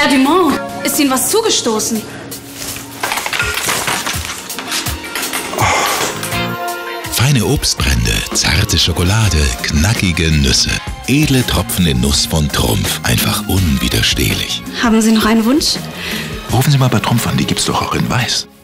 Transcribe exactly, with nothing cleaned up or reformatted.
Herr Dumont, ist Ihnen was zugestoßen? Feine Obstbrände, zarte Schokolade, knackige Nüsse. Edle Tropfen in Nuss von Trumpf. Einfach unwiderstehlich. Haben Sie noch einen Wunsch? Rufen Sie mal bei Trumpf an, die gibt's doch auch in Weiß.